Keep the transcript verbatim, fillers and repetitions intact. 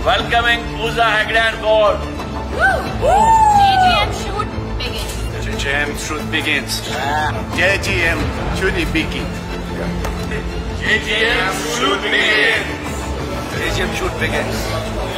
Welcoming Pooja Hegde and board. J G M shoot begins. J G M shoot begins. J G M shoot begins. J G M shoot begins. J G M shoot begins.